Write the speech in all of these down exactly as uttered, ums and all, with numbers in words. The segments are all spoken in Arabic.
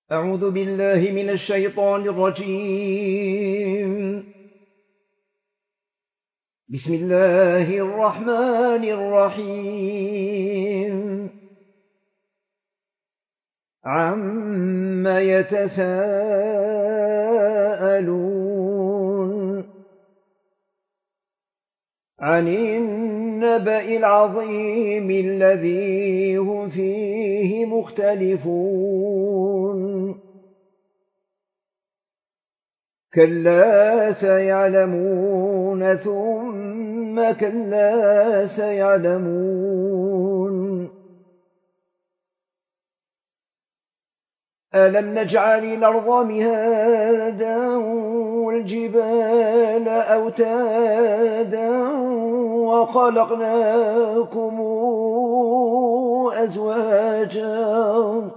أعوذ بالله من الشيطان الرجيم. بسم الله الرحمن الرحيم. عَمَّ يتساءلون عن النبأ العظيم الذي هم فيه مختلفون كلا سيعلمون ثم كلا سيعلمون ألم نجعل الأرض مهادا والجبال أوتادا وخلقناكم أزواجا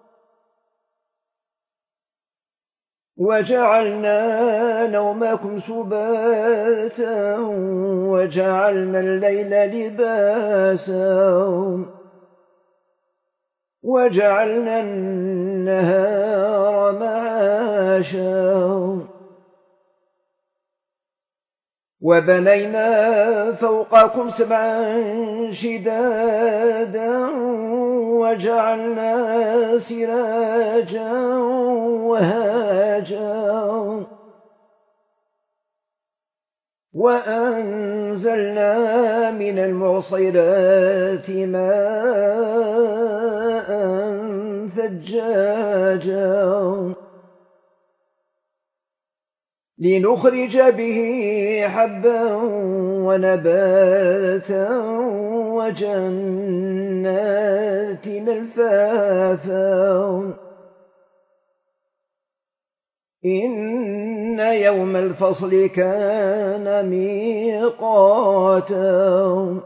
وجعلنا نومكم سباتا وجعلنا الليل لباسا وجعلنا النهار معاشا وبنينا فوقكم سبعا شدادا وجعلنا سراجا وهاجا وأنزلنا من المعصرات ماء ثجاجا لنخرج به حبا ونباتا وجنات ألفافا إن يوم الفصل كان ميقاتا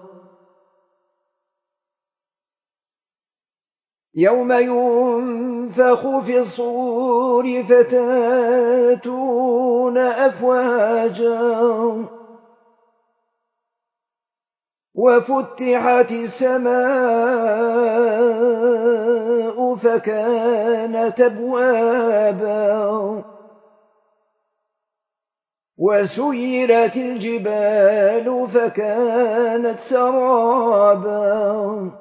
يوم ينفخ في الصور فتاتون أفواجا وفتحت السماء فكانت أبوابا وسيرت الجبال فكانت سرابا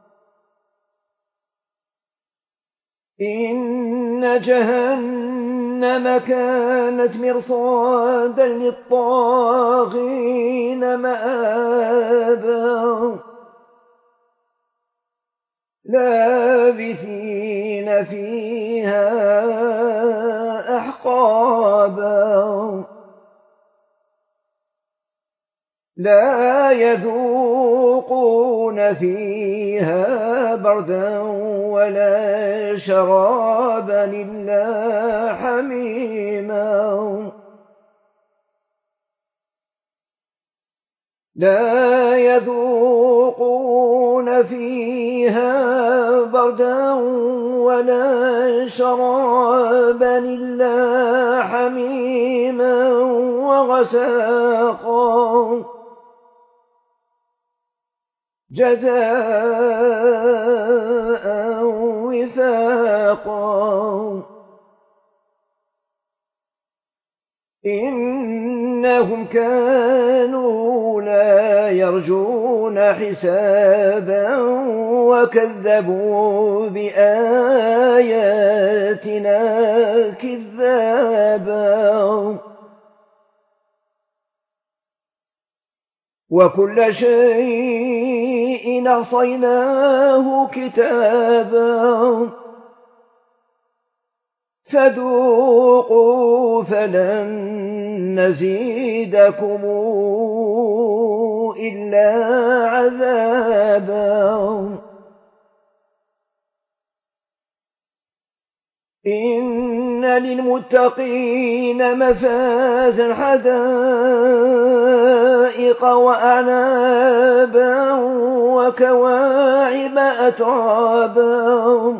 إن جهنم كانت مرصادا للطاغين مآبا لابثين فيها أحقابا لا يذوقون فيها بردا ولا شرابا إلا حميما لا يذوقون فيها بردا ولا شرابا إلا حميما وغساقا جزاء وفاقا إنهم كانوا لا يرجون حسابا وكذبوا بآياتنا كذابا وكل شيء أحصيناه كتابا فذوقوا فلن نزيدكم إلا عذابا إن للمتقين مفازا حدائق وأعنابا وكواعب أترابا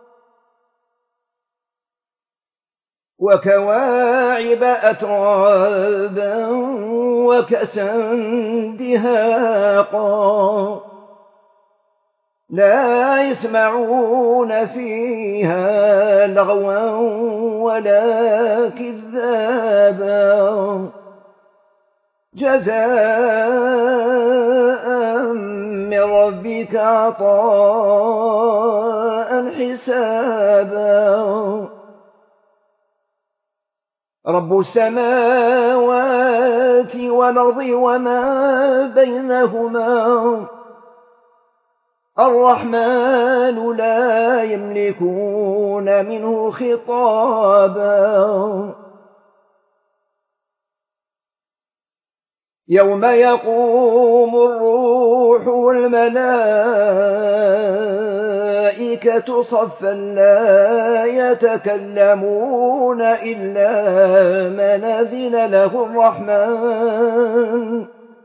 وكواعب أترابا وكأسا دهاقا لا يسمعون فيها لغوا ولا كذابا جزاء من ربك عطاء حسابا رب السماوات والأرض وما بينهما الرحمن لا يملكون منه خطابا يوم يقوم الروح والملائكة صفا لا يتكلمون إلا من أذن له الرحمن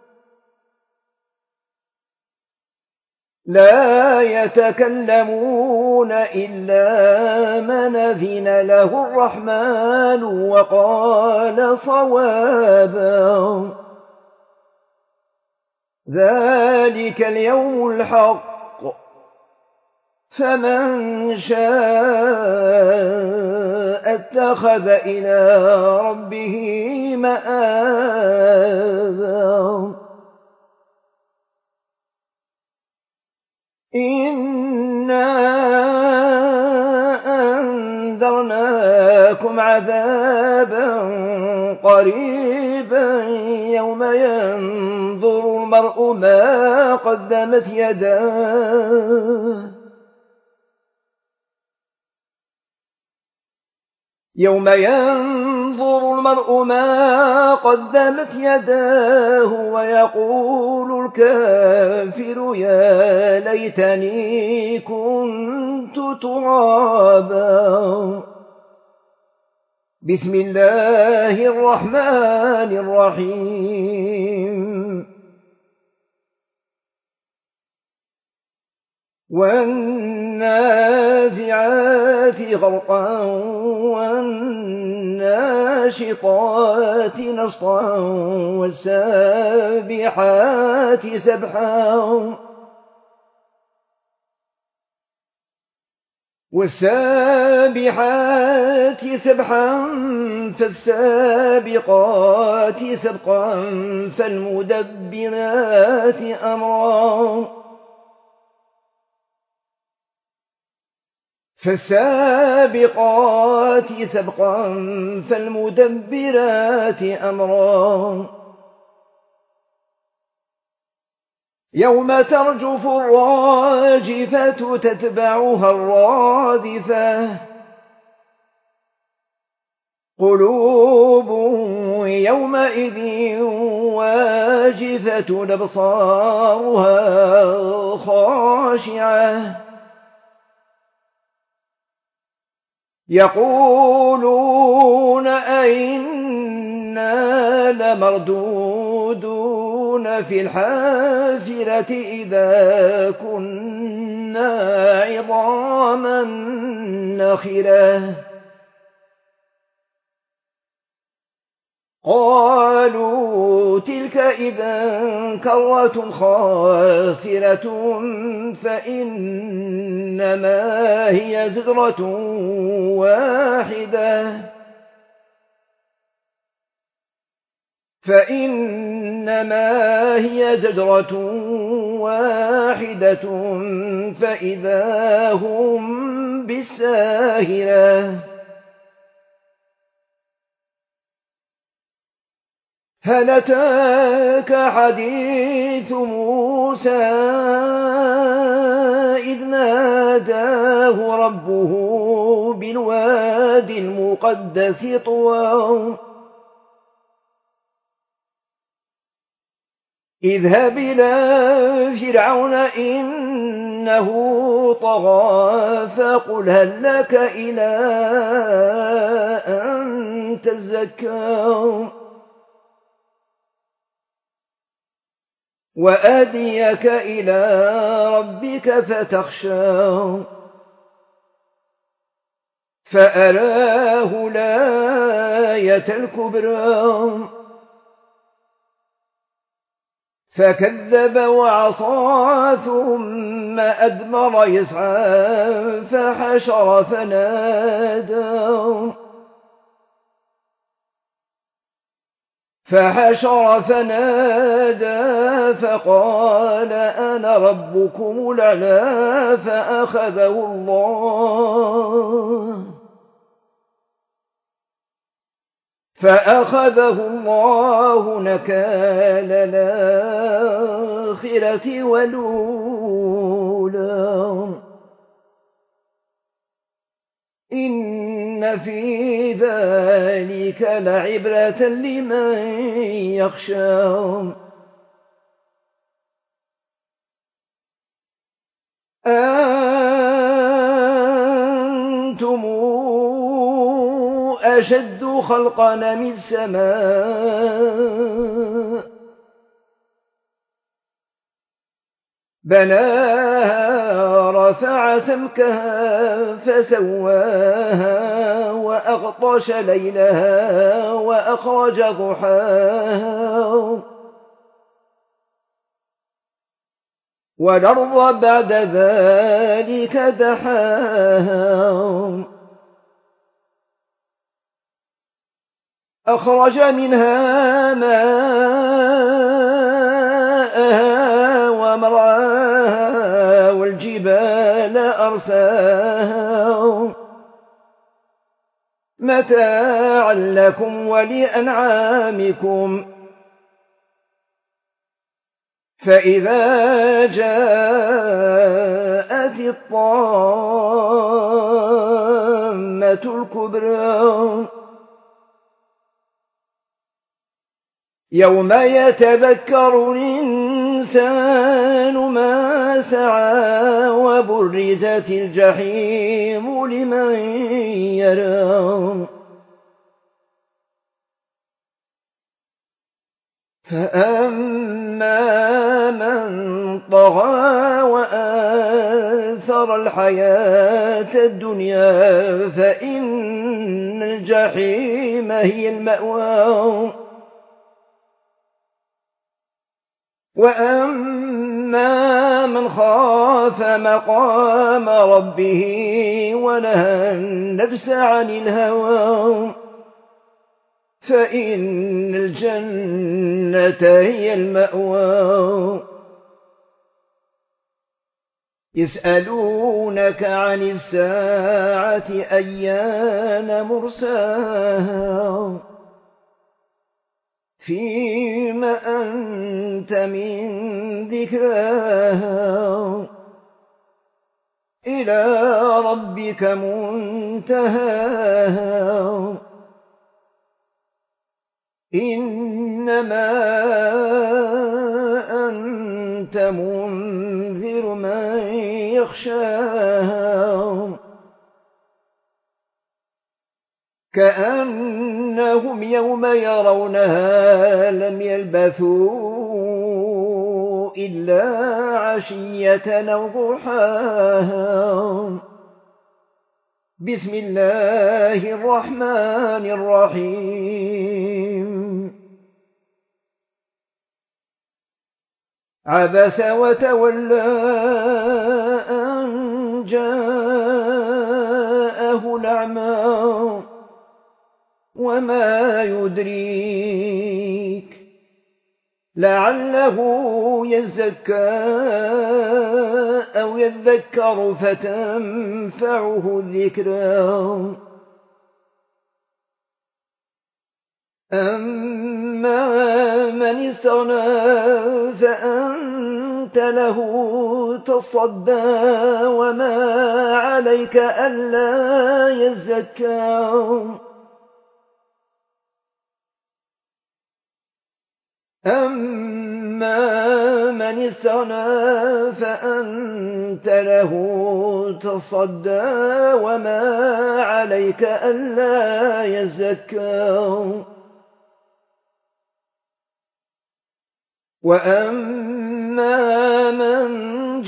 لا يتكلمون إلا من أذن له الرحمن وقال صوابا ذلك اليوم الحق فمن شاء اتخذ إلى ربه مآبا إنا أنذرناكم عذابا قريبا يوم ينظر المرء ما قدمت يداه يوم ينظر المرء ما قدمت يداه ويقول الكافر يا ليتني كنت ترابا بسم الله الرحمن الرحيم والنازعات غرقا والناشطات نشطا والسابحات سبحا والسابحات سبحا فالسابقات سبقا فالمدبرات أمرا فالسابقات سبقا فالمدبرات أمرا يوم ترجف الراجفة تتبعها الرادفة قلوب يومئذ واجفة أبصارها خاشعة يقولون أئنا لمردودون في الحافرة إذا كنا عظاما نخرة قالوا تلك إذا كرة خاسرة فإنما هي زجرة واحدة فإنما هي زجرة واحدة فإذا هم بالساهرة هل أتاك حديث موسى إذ ناداه ربه بالواد المقدس طوى اذهب إلى فرعون إنه طغى فقل هل لك إلى أن تزكى وأهديك إلى ربك فتخشى فأراه الآية الكبرى فكذب وعصى ثم أدبر يسعى فحشر فنادى فحشر فنادى فقال أنا ربكم الأعلى فأخذه الله فأخذه الله نكال الآخرة والأولى إن في ذلك لعبرة لمن يخشى أنتم أشد خلقا من السماء بناها رفع سمكها فسواها وأغطش ليلها وأخرج ضحاها والأرض بعد ذلك دحاها أخرج منها ماءها ومرعاها والجبال أرساها متاعا لكم ولأنعامكم فإذا جاءت الطامة الكبرى يوم يتذكر الإنسان ما سعى وبرزت الجحيم لمن يرى فأما من طغى وآثر الحياة الدنيا فإن الجحيم هي المأوى وأما من خاف مقام ربه ونهى النفس عن الهوى فإن الجنة هي المأوى يسألونك عن الساعة أيان مرساها فيم أنت من ذكراها إلى ربك منتهاها إنما أنت منذر من يخشاها كأنهم يوم يرونها لم يلبثوا إلا عشية أو ضحاها بسم الله الرحمن الرحيم عبس وتولى أن جاءه الأعمى وما يدريك لعله يزكى أو يذكر فتنفعه الذكرى أما من استغنى فأنت له تصدى وما عليك ألا يزكى أما من استغنى فأنت له تصدى وما عليك ألا يزكى وأما من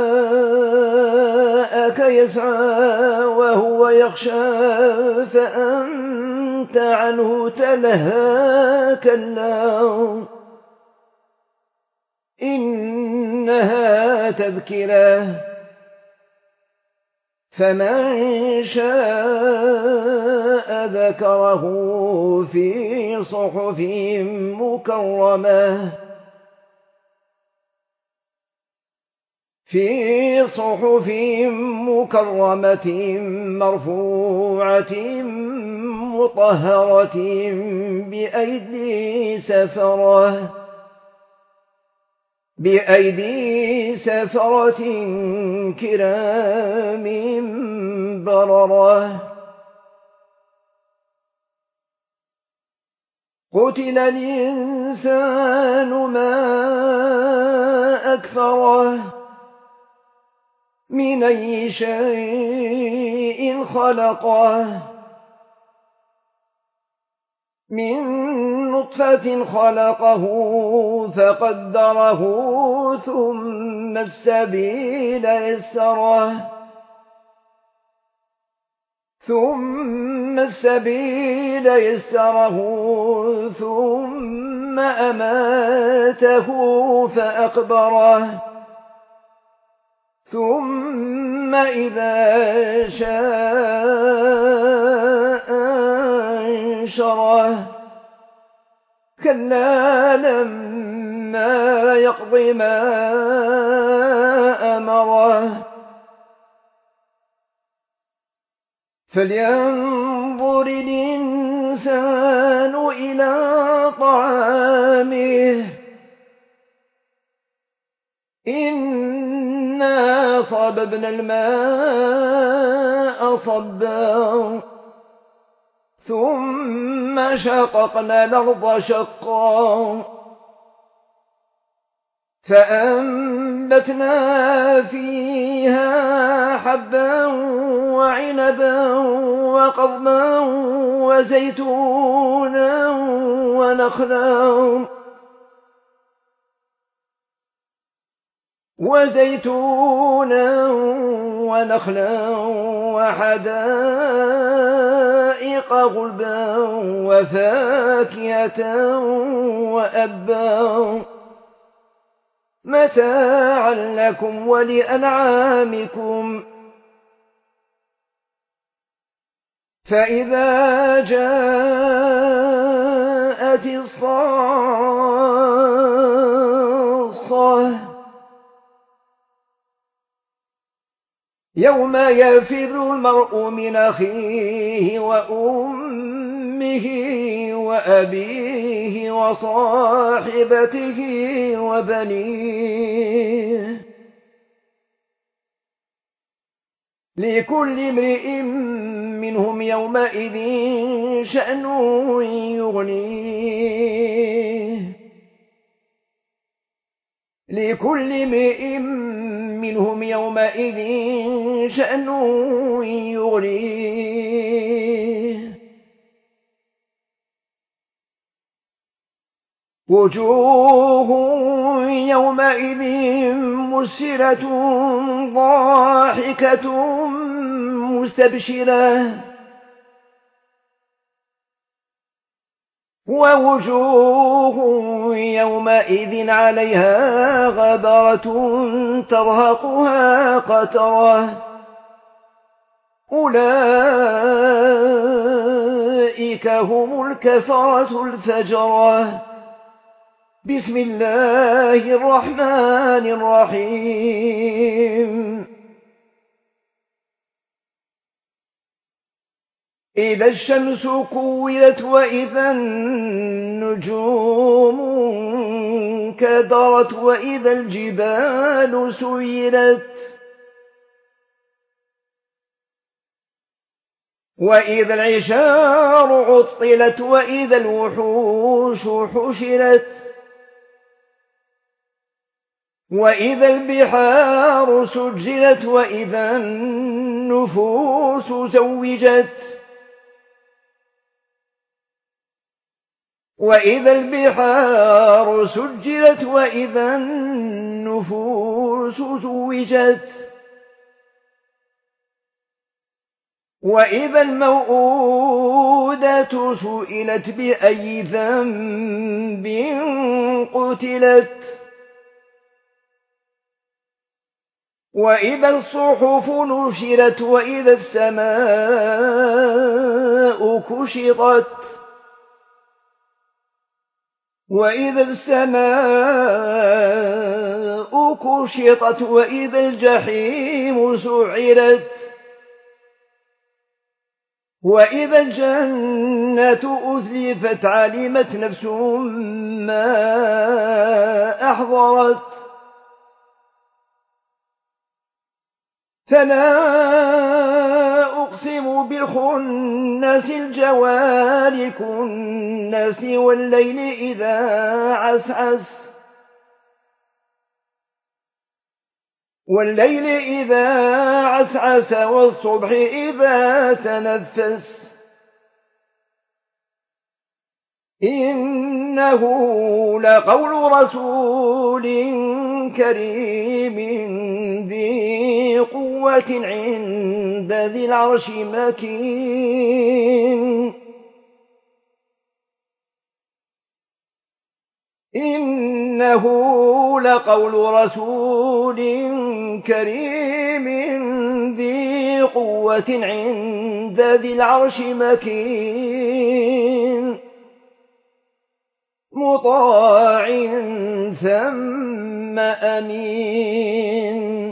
جاءك يسعى وهو يخشى فأنت عنه تلهى كلا إنها تذكرة فمن شاء ذكره في صحف مكرمة في صحف مكرمة مرفوعة مطهرة بأيدي سفرة بأيدي سفرة كرام بررة. قتل الإنسان ما أكفره من أي شيء خلقه من نطفة خلقه فقدره ثم السبيل يسره ثم السبيل يسره ثم أماته فأقبره ثم إذا شاء أنشره كلا لما يقض ما أمره. فلينظر الإنسان إلى طعامه إنا صببنا الماء صبا ثم شققنا الأرض شقا فأنبتنا فيها حبا وعنبا وقضبا وزيتونا ونخلا وزيتونا ونخلا وحدائق غلبا وفاكهة وأبا متاعا لكم ولأنعامكم. فإذا جاءت الصاخة يوم يفر المرء من أخيه وأمه وأبيه وصاحبته وبنيه لكل امرئ منهم يومئذ شأن يغنيه لكل امرئ منهم يومئذ شأن يغنيه وجوه يومئذ مسفرة ضاحكة مستبشرة ووجوه يومئذ عليها غبرة ترهقها قترة أولئك هم الكفرة الفجرة. بسم الله الرحمن الرحيم. إذا الشمس كورت وإذا النجوم انكدرت وإذا الجبال سيرت وإذا العشار عطلت وإذا الوحوش حشرت وإذا البحار سجرت وإذا النفوس زوجت وإذا البحار سجرت وإذا النفوس زوجت وإذا الموءودة سئلت بأي ذنب قتلت وإذا الصحف نشرت وإذا السماء كشطت وإذا السماء كشطت وإذا الجحيم سعرت وإذا الجنة أزلفت علمت نفس ما أحضرت فلا أقسم بالخنس الجوار الكنس والليل إذا عسعس والليل إذا عسعس والصبح إذا تنفس إنه لقول رسول كريم ذي قوة عند ذي العرش مكين إنه لقول رسول كريم ذي قوة عند ذي العرش مكين مطاع ثم أمين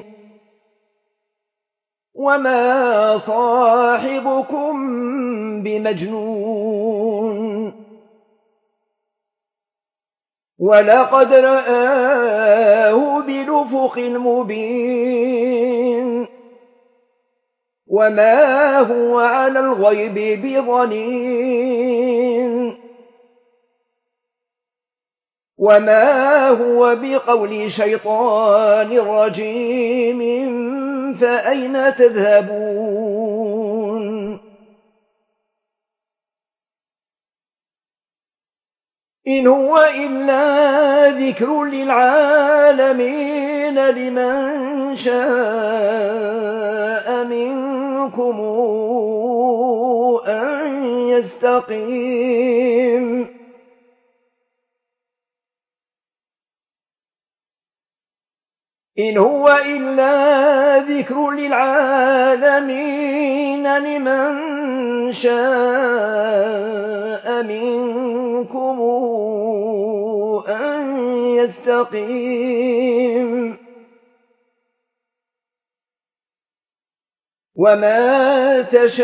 وما صاحبكم بمجنون ولقد رآه بالأفق المبين وما هو على الغيب بضنين وما هو بقول شيطان رجيم فأين تذهبون إن هو إلا ذكر للعالمين لمن شاء منكم أن يستقيم إن هو إلا ذكر للعالمين لمن شاء منكم أن يستقيم وما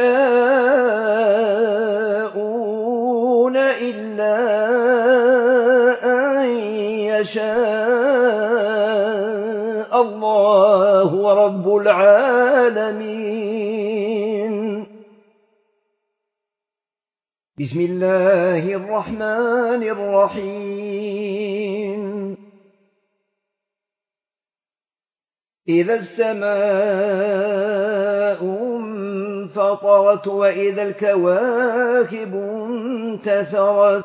تشاءون إلا أن يشاء الله رب العالمين بسم الله الرحمن الرحيم إذا السماء انفطرت وإذا الكواكب انتثرت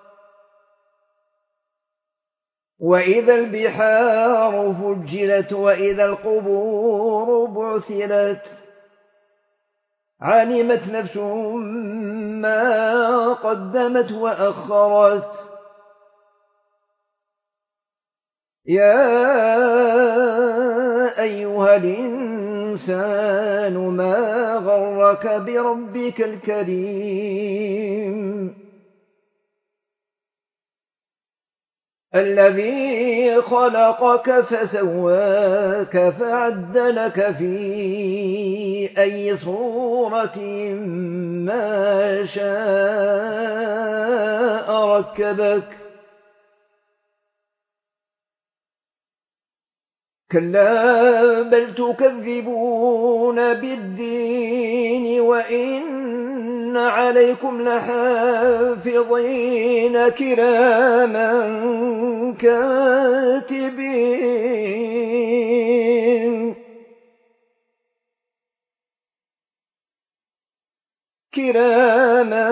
وإذا البحار فجرت وإذا القبور بعثرت علمت نفس ما قدمت وأخرت يا أيها الإنسان ما غرك بربك الكريم الذي خلقك فسواك فعدلك في أي صورة ما شاء ركبك كلا بل تكذبون بالدين وإن عليكم لحافظين كراما كاتبين كراما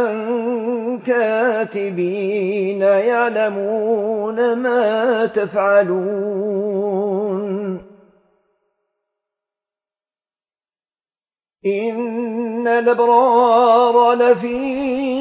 كاتبين يعلمون ما تفعلون إن الأبرار لفي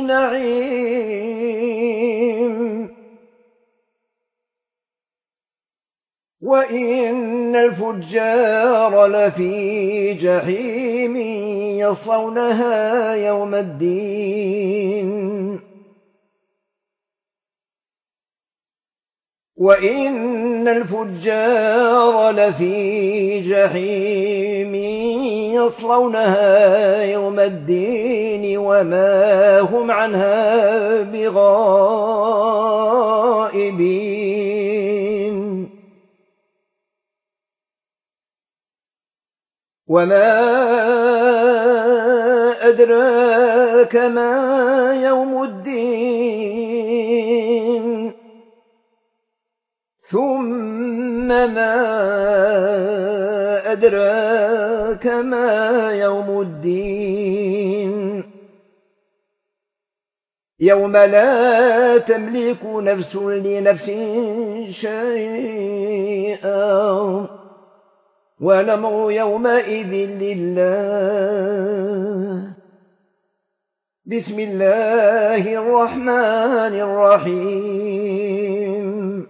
نعيم وإن الفجار لفي جحيم يصلونها يوم الدين وإن الفجار لفي جحيم يصلونها يوم الدين وما هم عنها بغائبين وما أدراك ما يوم الدين ثم ما أدراك ما يوم الدين يوم لا تملك نفس لنفس شيئا والأمر يومئذ لله بسم الله الرحمن الرحيم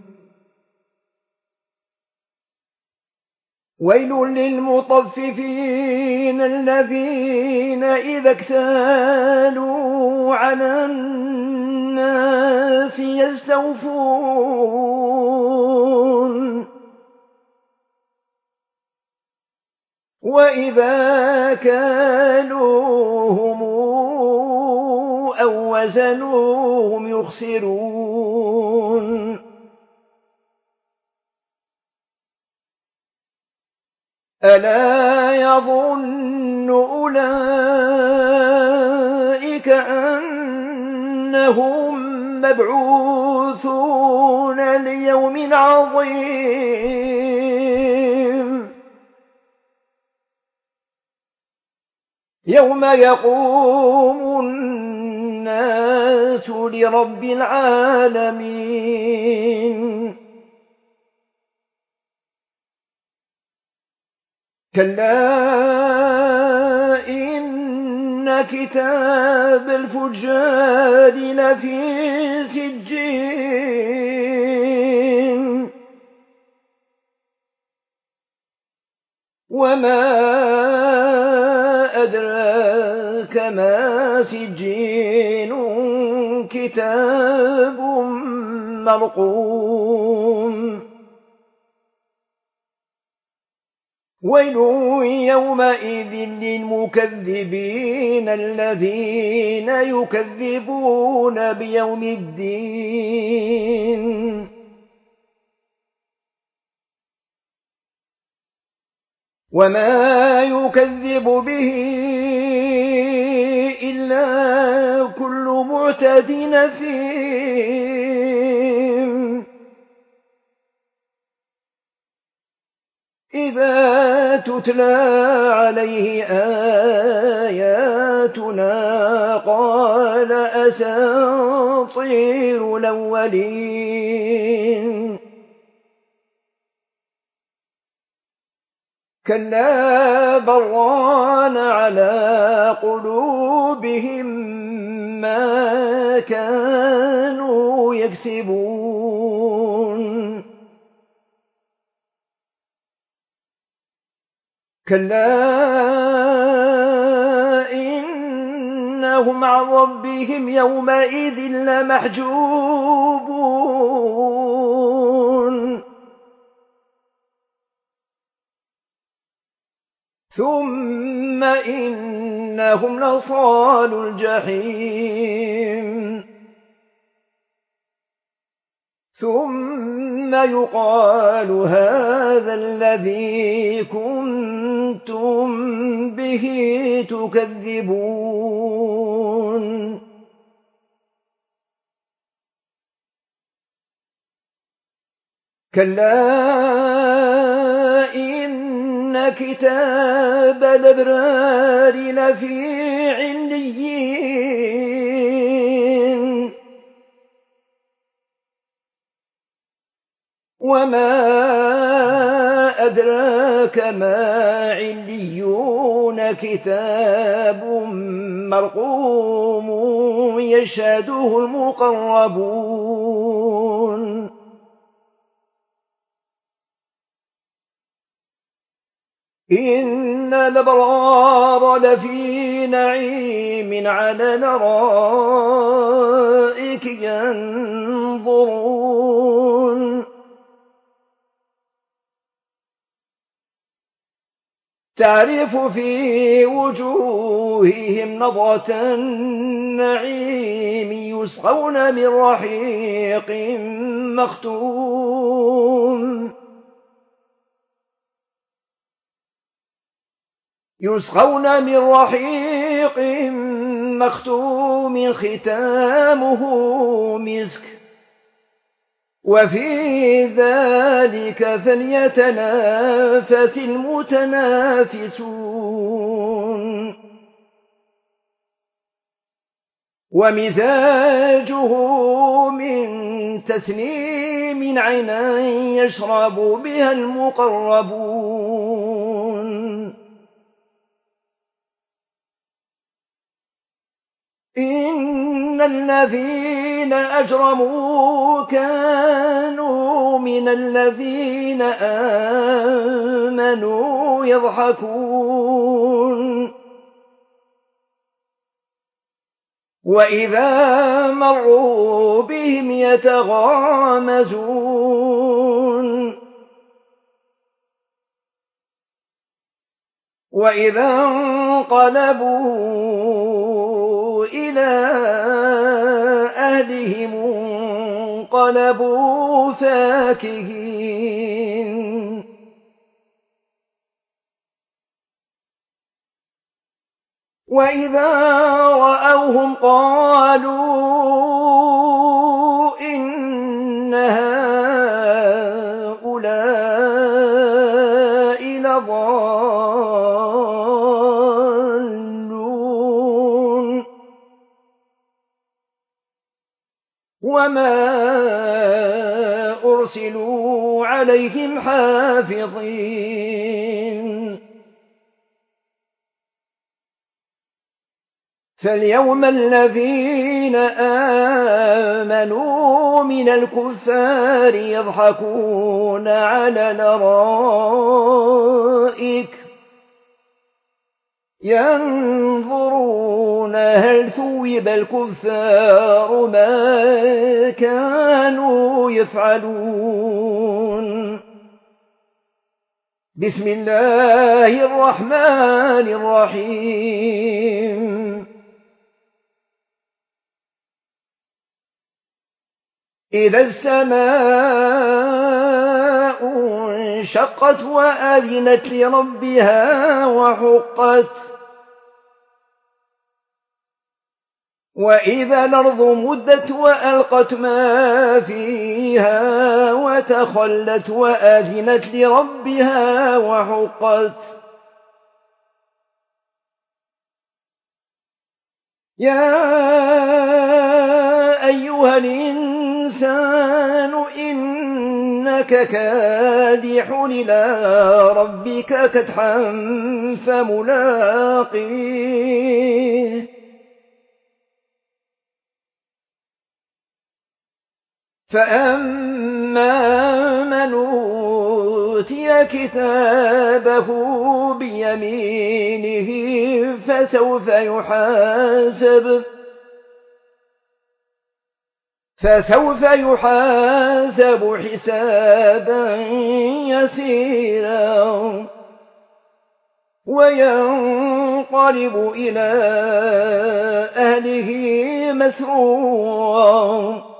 ويل للمطففين الذين إذا اكتالوا على الناس يستوفون وإذا كالوهم أو وزنوهم يخسرون ألا يظن أولئك أنهم مبعوثون ليوم عظيم يوم يقوم الناس لرب العالمين كلا إن كتاب الفجار لفي سجين وما أدراك ما سجين كتاب مرقوم ويل يومئذ للمكذبين الذين يكذبون بيوم الدين وما يكذب به إلا كل معتد أثيم إذا تتلى عليه آياتنا قال أساطير الأولين كلا بران على قلوبهم ما كانوا يكسبون كلا إنهم عن ربهم يومئذ لمحجوبون ثم إنهم لصالو الجحيم ثم يقال هذا الذي كنتم به تكذبون كلا إن كتاب الأبرار لفي عليين وما أدراك ما عليون كتاب مرقوم يشهده المقربون إن الأبرار لفي نعيم على الأرائك ينظرون تعرف في وجوههم نضرة النعيم يسقون من رحيق مختوم يسقون من رحيق مختوم ختامه مسك وفي ذلك فليتنافس المتنافسون ومزاجه من تسنيم عينا يشرب بها المقربون إن الذين أجرموا كانوا من الذين آمنوا يضحكون وإذا مروا بهم يتغامزون وإذا انقلبوا إلى أهلهم انقلبوا فاكهين وإذا رأوهم قالوا إن هؤلاء لضالون وما أرسلوا عليهم حافظين فاليوم الذين آمنوا من الكفار يضحكون على الأرائك ينظرون هل ثوب الكفار ما كانوا يفعلون بسم الله الرحمن الرحيم إذا السماء انشقت وأذنت لربها وحقت وإذا الأرض مدت وألقت ما فيها وتخلت وأذنت لربها وحقت يا أيها الإنسان إنك كادح إلى ربك كدحا فملاقيه فأما من أوتي كتابه بيمينه فسوف يحاسب فسوف يحاسب حسابا يسيرا وينقلب إلى أهله مسرورا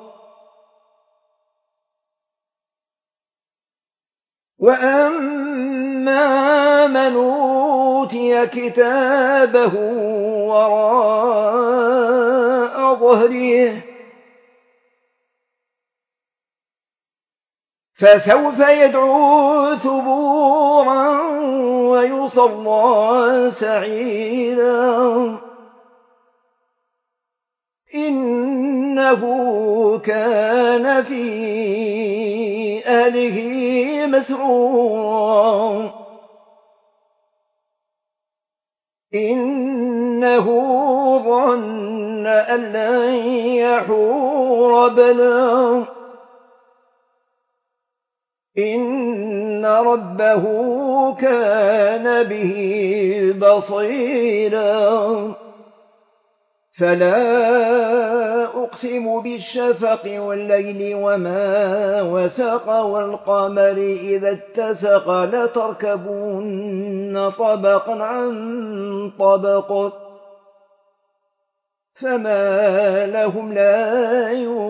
وأما من أوتي كتابه وراء ظهره فسوف يدعو ثبورا ويصلى سعيرا إنه كان في أهله مسرورا إنه ظن أن لن يحور بلى إن ربه كان به بصيرا فلا أقسم بالشفق والليل وما وسق والقمر إذا اتسق لتركبن طبقا عن طبق فما لهم لا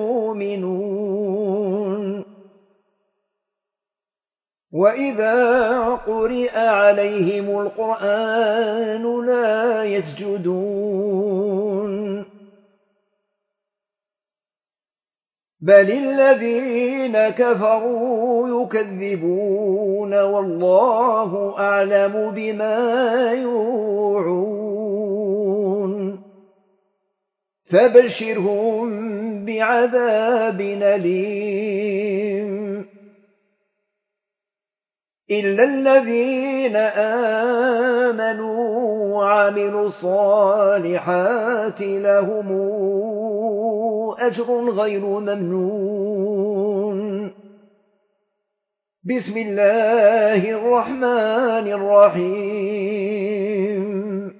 يؤمنون وإذا قرئ عليهم القرآن لا يسجدون بل الذين كفروا يكذبون والله أعلم بما يوعون فبشرهم بعذاب أليم إلا الذين آمنوا وعملوا الصالحات لهم أجر غير ممنون بسم الله الرحمن الرحيم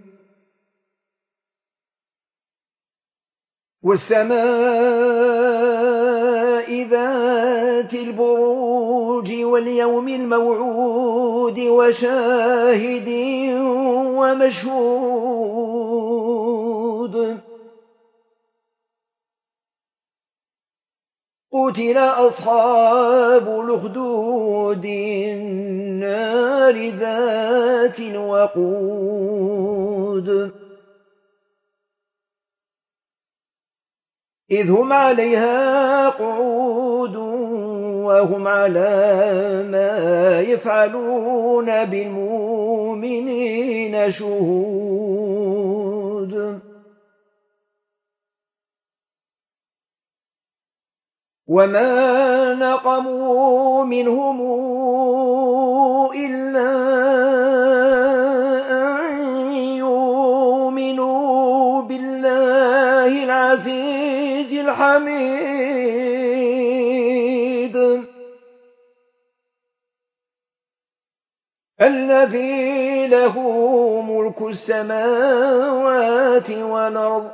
والسماء ذات البروج واليوم الموعود وشاهد ومشهود قتل أصحاب الأخدود النار ذات الوقود إذ هم عليها قعود وهم على ما يفعلون بالمؤمنين شهود وما نقموا منهم إلا أن يؤمنوا بالله العزيز الحميد الذي له ملك السماوات والأرض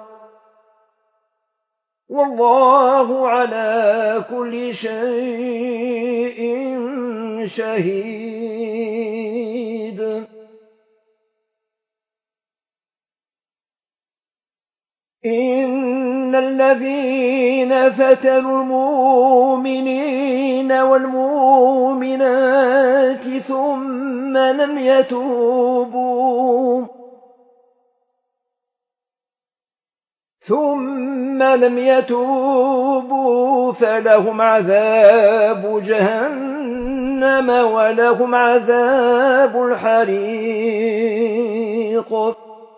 والله على كل شيء شهيد إن الذين فتنوا المؤمنين والمؤمنات ثم لم يتوبوا ثم لم يتوبوا فلهم عذاب جهنم ولهم عذاب الحريق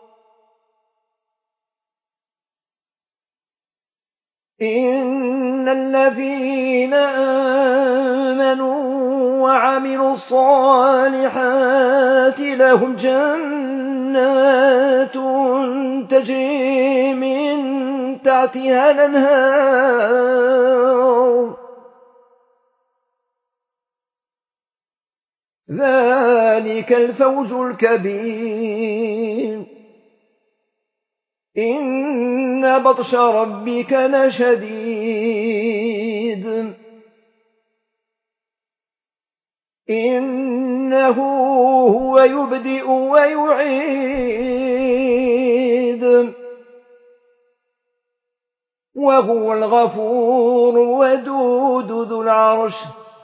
إن الذين آمنوا وعملوا الصالحات لهم جنات تجري من تحتها الأنهار ذلك الفوز الكبير إن بطش ربك لشديد إنه هو يبدئ ويعيد وهو الغفور الودود ذو العرش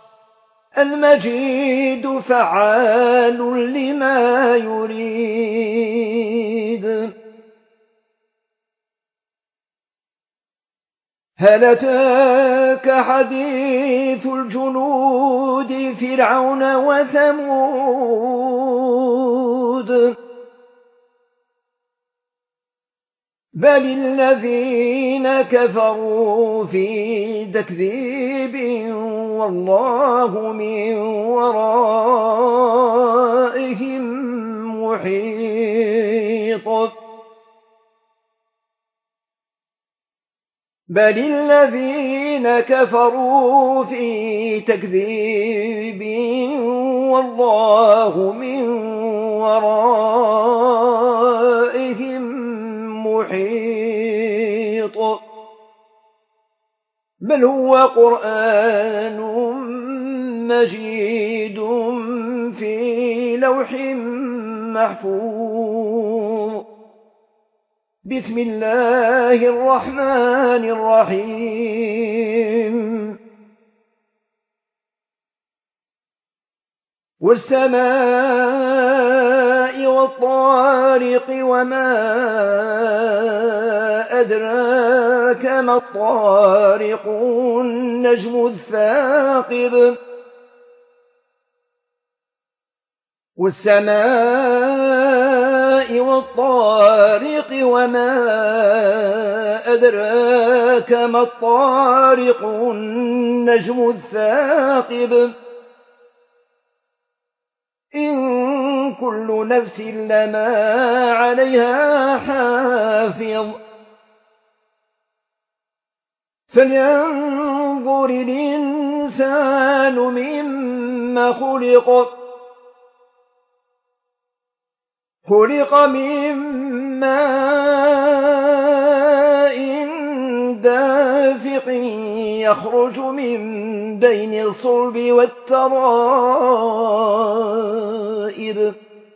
المجيد فعال لما يريد هل أتاك حديث الجنود فرعون وثمود بل الذين كفروا في تكذيب والله من ورائهم محيط بل الذين كفروا في تكذيب والله من ورائهم محيط بل هو قرآن مجيد في لوح محفوظ بسم الله الرحمن الرحيم والسماء والطارق وما أدراك ما الطارق النجم الثاقب والسماء والطارق وما أدراك ما الطارق النجم الثاقب إن كل نفس لما عليها حافظ فلينظر الإنسان مما خلق خلق من ماء دافق يخرج من بين الصلب والترائب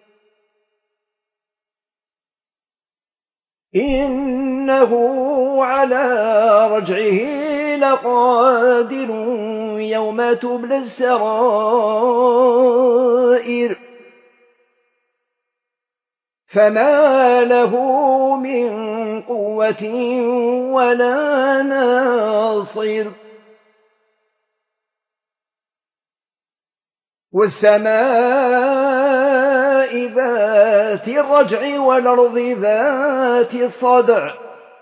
إنه على رجعه لقادر يوم تبلى السرائر فما له من قوة ولا ناصر والسماء ذات الرجع والأرض ذات الصدع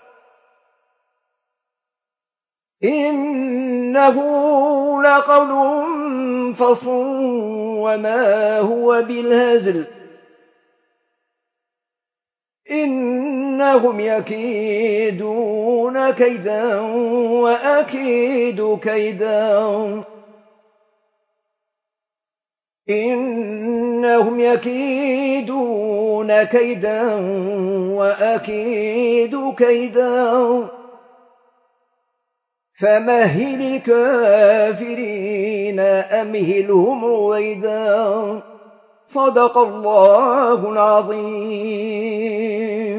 إنه لقول فصل وما هو بالهزل إنهم يكيدون كيدا وأكيد كيدا إنهم يكيدون كيدا وأكيد كيدا فمهل الكافرين أمهلهم رويدا صدق الله العظيم.